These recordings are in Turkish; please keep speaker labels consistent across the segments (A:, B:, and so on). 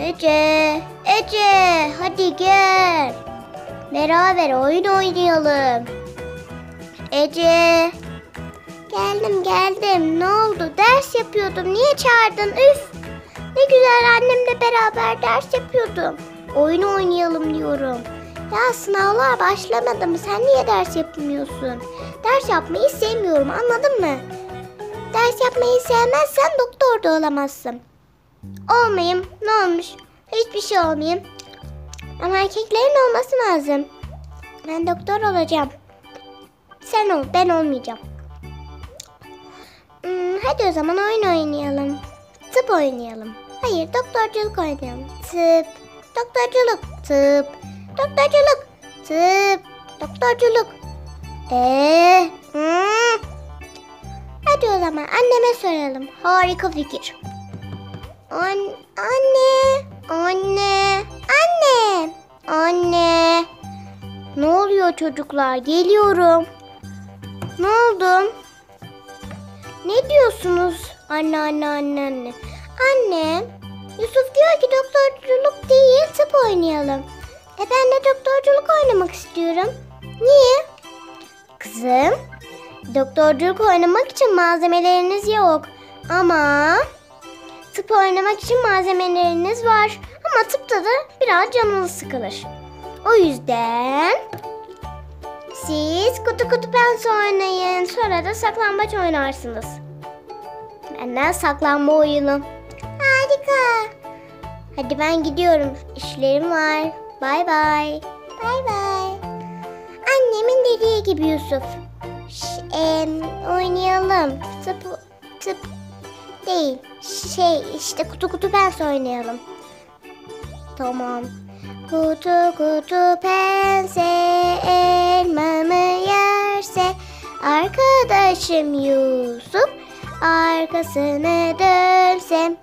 A: Ece, Ece, hadi gel. Beraber oyun oynayalım. Ece. Geldim. Ne oldu? Ders yapıyordum. Niye çağırdın? Üf. Ne güzel annemle beraber ders yapıyordum. Oyun oynayalım diyorum. Ya sınavlar başlamadı mı? Sen niye ders yapmıyorsun? Ders yapmayı sevmiyorum, anladın mı? Ders yapmayı sevmezsen doktor da olamazsın. Olmayayım. Ne olmuş? Hiçbir şey olmayayım. Ama erkeklerin olması lazım. Ben doktor olacağım. Sen ol, ben olmayacağım. Hadi o zaman oyun oynayalım. Tıp oynayalım. Hayır, doktorculuk oynayalım. Tıp, doktorculuk, tıp, doktorculuk, tıp, doktorculuk. Hadi o zaman anneme soralım. Harika fikir. Anne. Ne oluyor çocuklar? Geliyorum. Ne oldu? Ne diyorsunuz? Anne. Anne, Yusuf diyor ki doktorculuk değil, tıp oynayalım. Ben de doktorculuk oynamak istiyorum. Niye? Kızım, doktorculuk oynamak için malzemeleriniz yok. Ama tıp oynamak için malzemeleriniz var. Ama tıpta da biraz canınız sıkılır. O yüzden siz kutu pense oynayın. Sonra da saklambaç oynarsınız. Benden saklanma oyunu. Harika. Hadi ben gidiyorum. İşlerim var. Bay bay. Annemin dediği gibi Yusuf. Oynayalım. Tıp değil. İşte kutu pense oynayalım. Tamam. Kutu pense elmamı yerse arkadaşım Yusuf arkasını dönse.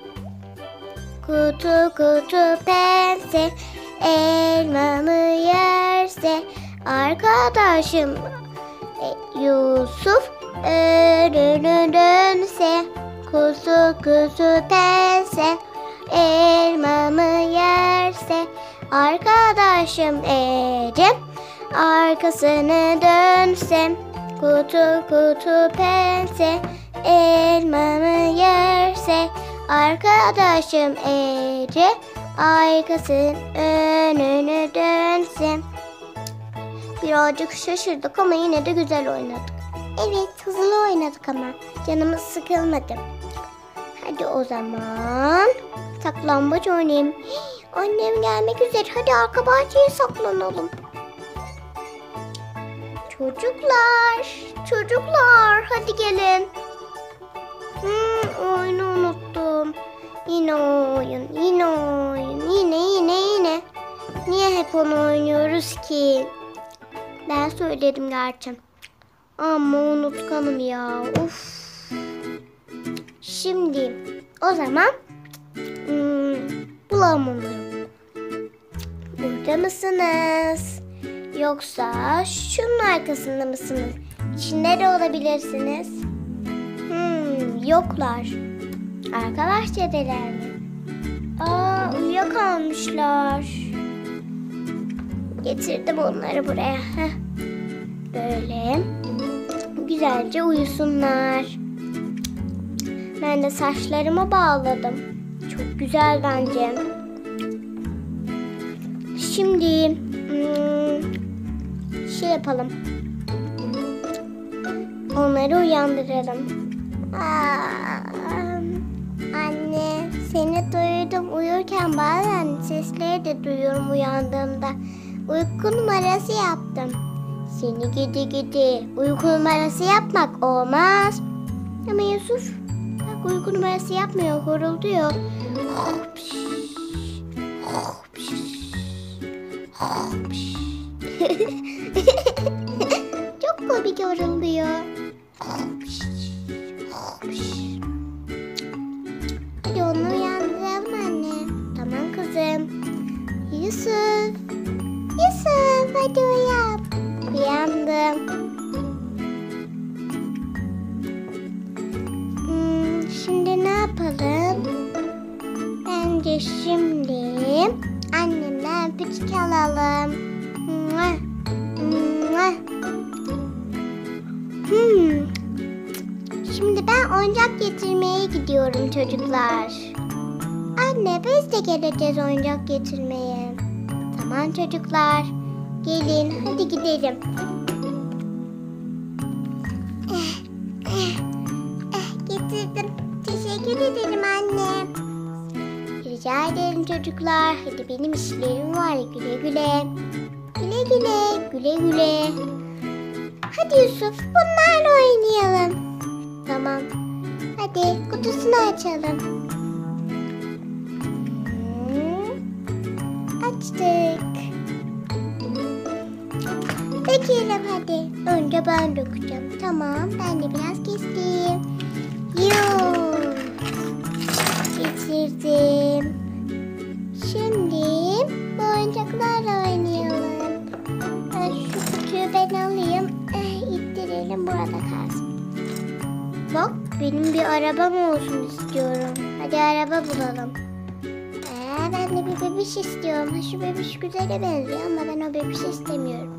A: Kutu pense elmamı yerse arkadaşım Yusuf önünü dönse. Kutu pense elmamı yerse arkadaşım Ece arkasını dönse. Kutu pense elmamı yerse arkadaşım Ece arkasının önünü dönse. Birazcık şaşırdık ama yine de güzel oynadık. Evet, hızlı oynadık ama canımız sıkılmadı. Hadi o zaman saklambaç oynayayım. Annem gelmek üzere. Hadi arka bahçeye saklanalım. Çocuklar hadi gelin. Oyunu unuttum. Yine oyun. Yine. Niye hep onu oynuyoruz ki? Ben söyledim gerçi. Ama unutkanım ya. Of. Şimdi o zaman bulalım onları. Burada mısınız? Yoksa şunun arkasında mısınız? İçinde de olabilirsiniz. Yoklar. Arka bahçedeler mi? Uyuyakalmışlar. Getirdim onları buraya. Böyle. Güzelce uyusunlar. Ben de saçlarımı bağladım. Çok güzel bence. Şimdi yapalım. Onları uyandıralım. Anne, seni duydum. Uyurken bazen sesleri de duyuyorum uyandığımda. Uyku numarası yaptım. Seni gidi. Uyku numarası yapmak olmaz. Ama Yusuf bak uyku numarası yapmıyor, horulduyor. Çok komik horulduyor. Hadi onu uyandıralım anne. Tamam kızım. Yusuf hadi uyan. Uyandım. Şimdi ne yapalım? İşte şimdi annemden öpücük alalım. Mua, mua. Şimdi ben oyuncak getirmeye gidiyorum çocuklar. Anne biz de geleceğiz oyuncak getirmeye. Tamam çocuklar. Gelin hadi gidelim. Getirdim. Teşekkür ederim anne. Rica ederim çocuklar. Hadi benim işlerim var. Güle güle. Güle güle. Güle güle. Hadi Yusuf bunlarla oynayalım. Tamam. Hadi kutusunu açalım. Açtık. Dökelim hadi. Önce ben dökeceğim. Tamam. Ben de biraz kestim. Yoo. Getirdim. Şimdi bu oyuncaklarla oynayalım. Şu kutuyu ben alayım. İttirelim burada kalsın. Bak benim bir arabam olsun istiyorum. Hadi araba bulalım. Ben de bir bebiş istiyorum. Şu bebiş güzele benziyor ama ben o bebiş istemiyorum.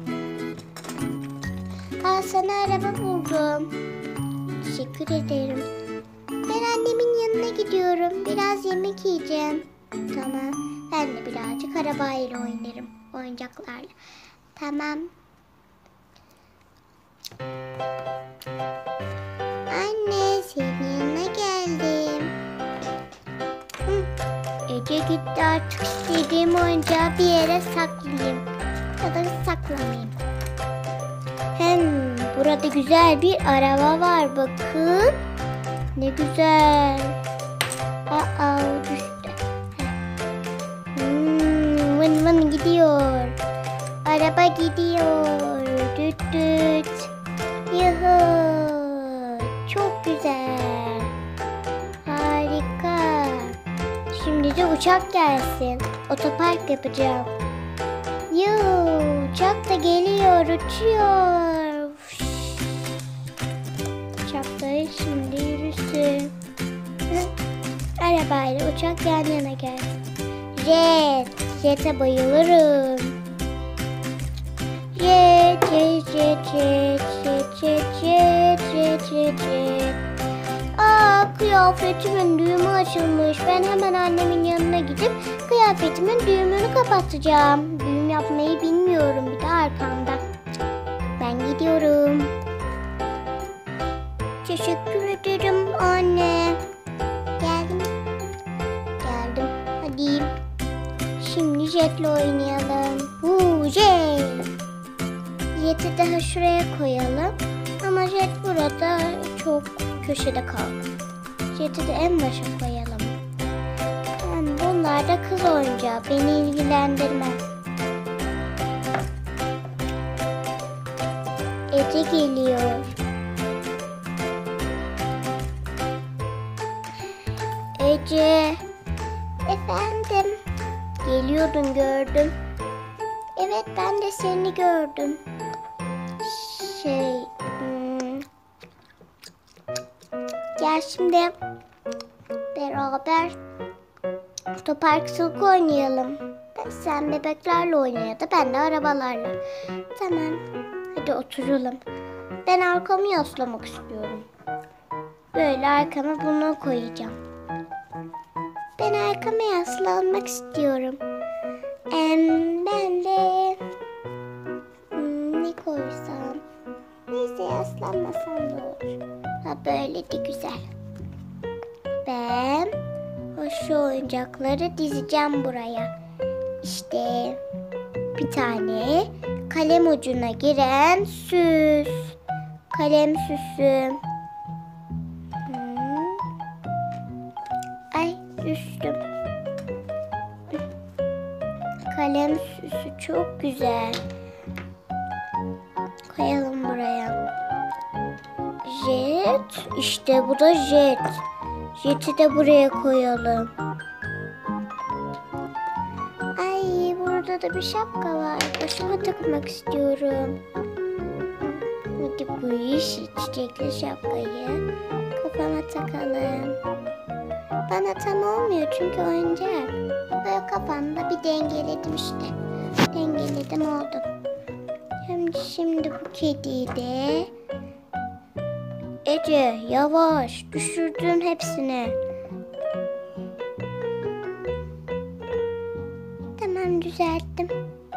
A: Sana araba buldum. Teşekkür ederim. Ben annemin yanına gidiyorum. Biraz yemek yiyeceğim. Tamam. Ben de birazcık arabayla oynarım. Oyuncaklarla. Tamam. Anne senin yanına geldim. Ece gitti artık istediğim oyuncağı bir yere saklayayım. Ya da saklamayayım. Burada güzel bir araba var bakın. Ne güzel. Düştü. Vın vın gidiyor. Araba gidiyor. Düt düt. Yuhu. Çok güzel. Harika. Şimdi de uçak gelsin. Otopark yapacağım. Uçak da geliyor, uçuyor. Uçak da şimdi yürüsün. Arabayla uçak yan yana gelsin. Jet'e bayılırım. Jet. Kıyafetimin düğümü açılmış. Ben hemen annemin yanına gidip kıyafetimin düğümünü kapatacağım. Düğüm yapmayı bilmiyorum bir de arkamda. Ben gidiyorum. Teşekkür ederim anne. Geldim. Hadi. Şimdi Jet'le oynayalım. Jet. Jet'i daha şuraya koyalım. Ama Jet burada çok köşede kaldı. Jet'i de en başa koyalım. Bunlar da kız oyuncağı. Beni ilgilendirmez. Ece geliyor. Ece. Efendim. Geliyordun gördüm. Evet ben de seni gördüm. Gel şimdi beraber otoparkçılık oynayalım. Sen bebeklerle oyna ya da ben de arabalarla. Tamam. Hadi oturalım. Ben arkamı yaslamak istiyorum. Böyle arkama bunu koyacağım. Ben arkama yaslanmak istiyorum. Ben de ne koysam? Neyse yaslanmasam da olur. Böyle de güzel. Ben şu oyuncakları dizeceğim buraya. İşte bir tane kalem ucuna giren süs. Kalem süsü. Ay düştüm. Kalem süsü çok güzel. Koyalım buraya. Jet. İşte bu da jet. Jet'i de buraya koyalım. Ay burada da bir şapka var. Başıma takmak istiyorum. Hadi bu yeşil çiçekli şapkayı kafama takalım. bana tam olmuyor çünkü oyuncak. Böyle kafamda bir dengeledim işte. Dengeledim oldu. Şimdi bu kediyi de... Ece yavaş, düşürdün hepsini. Tamam, düzelttim.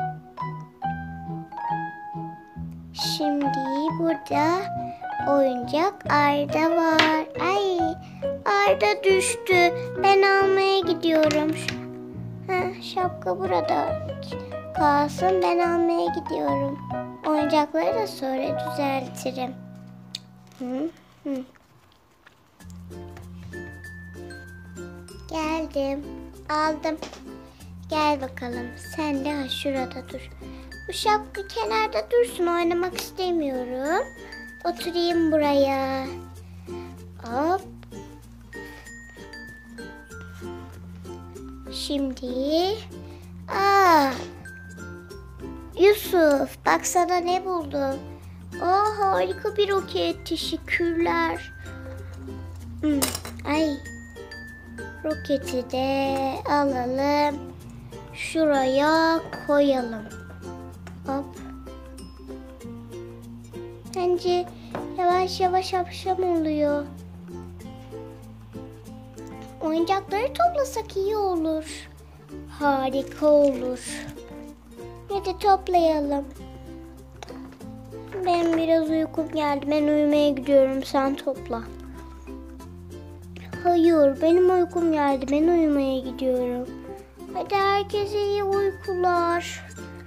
A: Şimdi burada oyuncak Arda var. Ay, Arda düştü. Ben almaya gidiyorum. Şapka burada kalsın. Ben almaya gidiyorum. Oyuncakları da sonra düzeltirim. Geldim. Aldım. Gel bakalım. Sen de şurada dur. Bu şapka kenarda dursun. Oynamak istemiyorum. Oturayım buraya. Hop. Şimdi. Yusuf, bak sana ne buldum. Harika bir roket. Teşekkürler. Ay. Roketi de alalım. Şuraya koyalım. Hop. Bence yavaş yavaş akşam oluyor. Oyuncakları toplasak iyi olur. Harika olur. Hadi toplayalım. Ben biraz uykum geldi. Ben uyumaya gidiyorum. Sen topla. Hayır, benim uykum geldi. Ben uyumaya gidiyorum. Hadi herkese iyi uykular.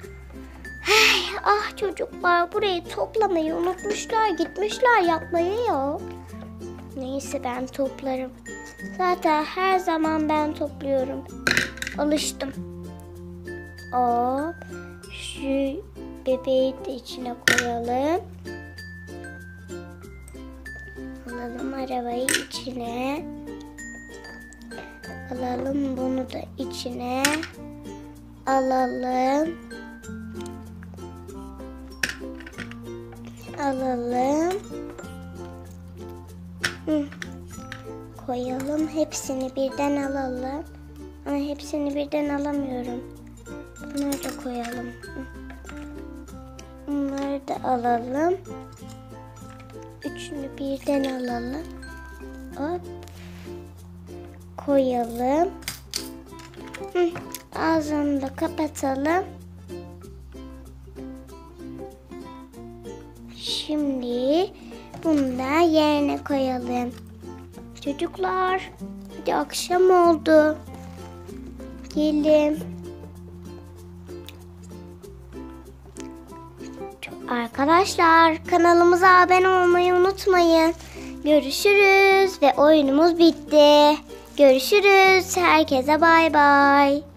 A: Çocuklar burayı toplamayı unutmuşlar. Gitmişler yapmaya ya. Neyse, ben toplarım. Zaten her zaman ben topluyorum. Alıştım. Hop. Şu bebeği de içine koyalım. Alalım arabayı içine. Alalım bunu da içine. Alalım. Koyalım. Hepsini birden alalım. Ama hepsini birden alamıyorum. Bunları da koyalım. Bunları da alalım. Üçünü birden alalım. Hop. Koyalım. Ağzını da kapatalım. Şimdi bunu da yerine koyalım. Çocuklar, hadi akşam oldu. Gelin. Arkadaşlar, kanalımıza abone olmayı unutmayın. Görüşürüz ve oyunumuz bitti. Görüşürüz. Herkese bay bay.